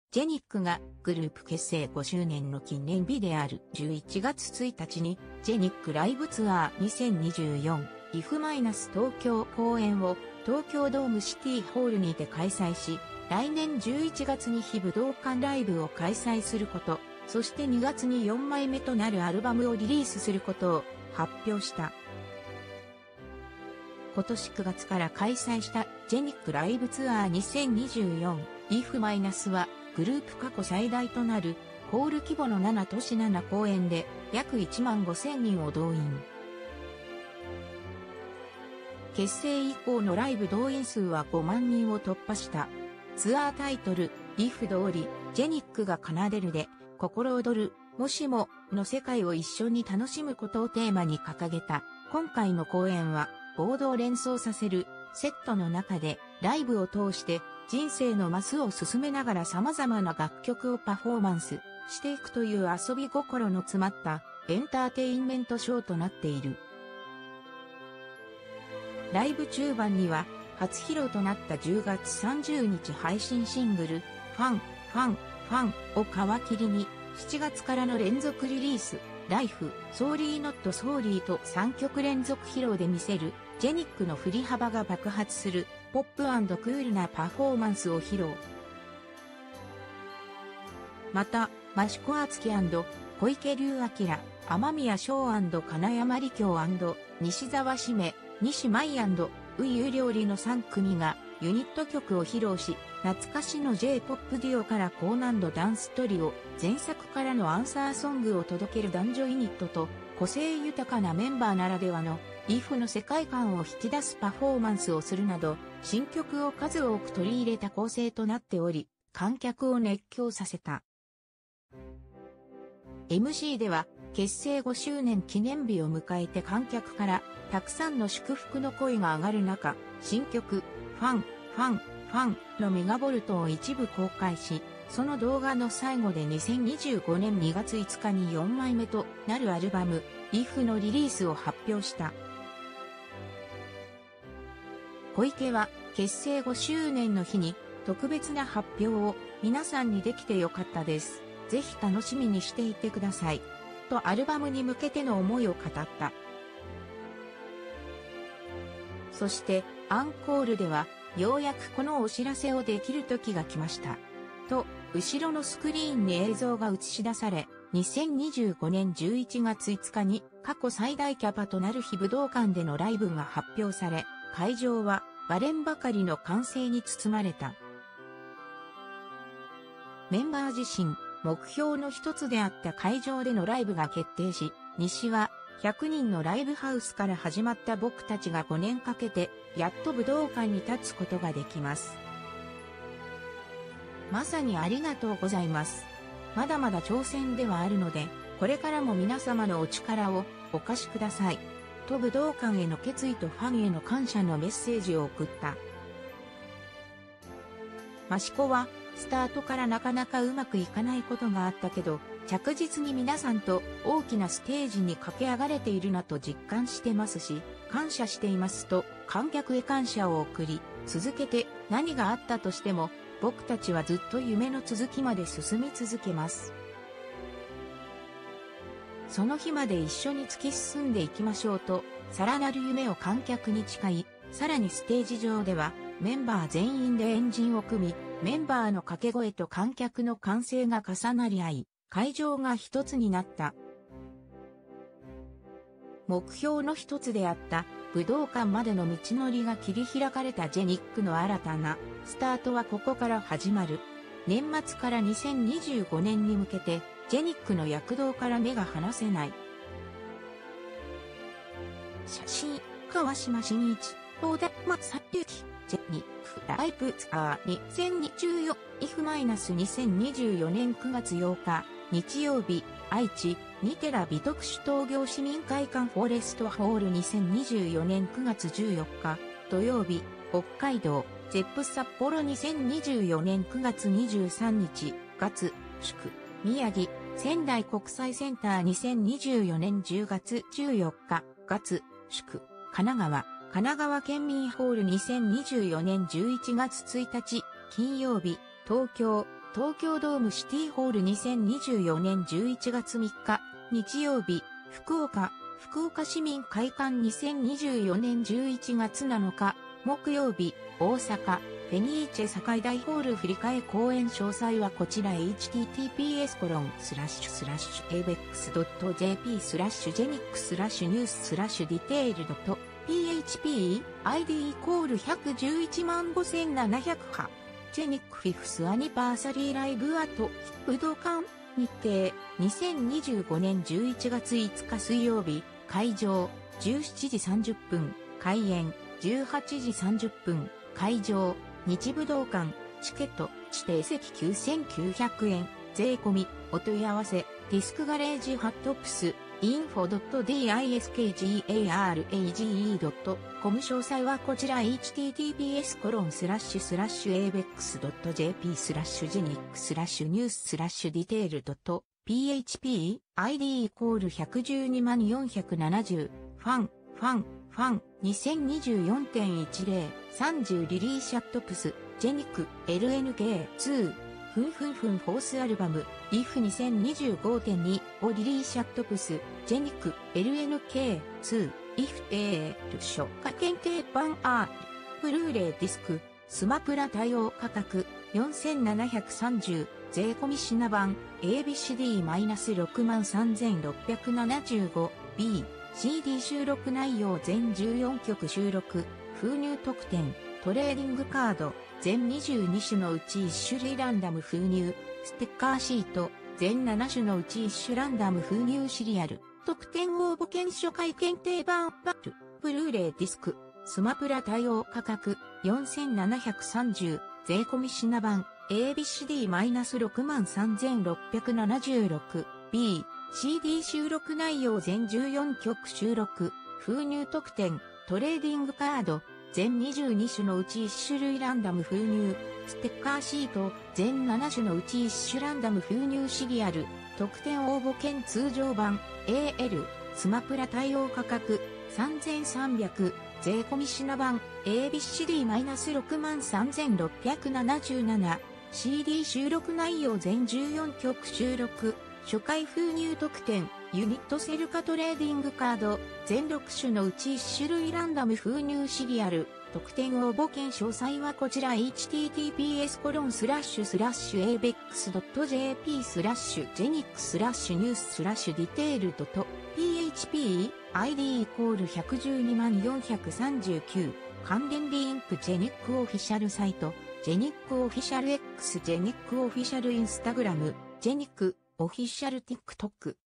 ジェニックがグループ結成5周年の記念日である11月1日にジェニックライブツアー2024 IF- 東京公演を東京ドームシティホールにて開催し、来年11月に非武道館ライブを開催すること、そして2月に4枚目となるアルバムをリリースすることを発表した。今年9月から開催したジェニックライブツアー2024 IF- はグループ過去最大となるホール規模の7都市7公演で約1万5,000人を動員。結成以降のライブ動員数は5万人を突破した。ツアータイトル IF 通りジェニックが奏でるで心躍るもしもの世界を一緒に楽しむことをテーマに掲げた今回の公演はボードを連想させるセットの中でライブを通して人生のマスを進めながら様々な楽曲をパフォーマンスしていくという遊び心の詰まったエンターテインメントショーとなっている。ライブ中盤には初披露となった10月30日配信シングルファンを皮切りに7月からの連続リリースLife, Sorry Not Sorry と3曲連続披露で見せるジェニックの振り幅が爆発するポップ&クールなパフォーマンスを披露。また、益子敦樹&小池龍明、雨宮翔&金山理京&西澤しめ、西舞&ウユ料理の3組がユニット曲を披露し、懐かしの J-POP デュオから高難度ダンストリオ、前作からのアンサーソングを届ける男女ユニットと、個性豊かなメンバーならではの IF の世界観を引き出すパフォーマンスをするなど、新曲を数多く取り入れた構成となっており、観客を熱狂させた。MC では、結成5周年記念日を迎えて観客からたくさんの祝福の声が上がる中、新曲、ファンのメガボルトを一部公開し、その動画の最後で2025年2月5日に4枚目となるアルバム、IF のリリースを発表した。小池は結成5周年の日に特別な発表を皆さんにできてよかったです。ぜひ楽しみにしていてください。とアルバムに向けての思いを語った。そしてアンコールではようやくこのお知らせをできる時が来ました。と後ろのスクリーンに映像が映し出され、2025年11月5日に過去最大キャパとなる非武道館でのライブが発表され、会場は割れんばかりの歓声に包まれた。メンバー自身、目標の一つであった会場でのライブが決定し、西は100人のライブハウスから始まった僕たちが5年かけて、やっと武道館に立つことができます。まさにありがとうございます。まだまだ挑戦ではあるので、これからも皆様のお力をお貸しください。と武道館への決意とファンへの感謝のメッセージを送った。益子は、スタートからなかなかうまくいかないことがあったけど、着実に皆さんと大きなステージに駆け上がれているなと実感してますし、感謝していますと観客へ感謝を送り、続けて何があったとしても、僕たちはずっと夢の続きまで進み続けます。その日まで一緒に突き進んでいきましょうと、さらなる夢を観客に誓い、さらにステージ上ではメンバー全員で円陣を組み、メンバーの掛け声と観客の歓声が重なり合い、会場が一つになった。目標の一つであった武道館までの道のりが切り開かれたジェニックの新たなスタートはここから始まる。年末から2025年に向けてジェニックの躍動から目が離せない。写真、川島真一、大田正幸、ジェニックライブツアー2024 IF-2024 年9月8日、日曜日、愛知、ニテラ美徳首東京市民会館フォレストホール2024年9月14日、土曜日、北海道、ゼップ札幌2024年9月23日、月、祝、宮城、仙台国際センター2024年10月14日、月、祝、神奈川県民ホール2024年11月1日、金曜日、東京、 東京ドームシティホール2024年11月3日、日曜日、福岡市民会館2024年11月7日、木曜日、大阪、フェニーチェ堺大ホール振り替え公演詳細はこちら https://abex.jp/genic/news/detail.php ID 1115700波ジェニックフィフスアニバーサリーライブアート武道館日程2025年11月5日水曜日会場17時30分開演18時30分会場日武道館チケット指定席9900円税込みお問い合わせディスクガレージハットプスinfo.diskgarage.com 詳細はこちら https://abex.jp/genic/news/detail.php ID 1120470ファン2024.10 30リリーシャットプスジェニック LNK2フンフォースアルバム IF2025.2 をリリーシャットプスジェニック LNK2 IF 初夏限定版 R ブルーレイディスクスマプラ対応価格4730税込み品版 ABCD-63675 B CD 収録内容全14曲収録封入特典トレーディングカード全22種のうち1種類ランダム封入ステッカーシート全7種のうち1種ランダム封入シリアル特典応募券初回限定版バルブルーレイディスクスマプラ対応価格4730税込み品版 ABCD-63676 B CD 収録内容全14曲収録封入特典トレーディングカード全22種のうち1種類ランダム封入ステッカーシート全7種のうち1種ランダム封入シリアル特典応募券通常版 AL スマプラ対応価格3300税込み品版 ABCD-63677 CD 収録内容全14曲収録初回封入特典ユニットセルカトレーディングカード全6種のうち1種類ランダム封入シリアル特典応募券詳細はこちら https://abex.jp/genic/news/detail.php ID 1120439関連リンクジェニックオフィシャルサイトジェニックオフィシャル X ジェニックオフィシャルインスタグラムジェニックオフィシャル TikTok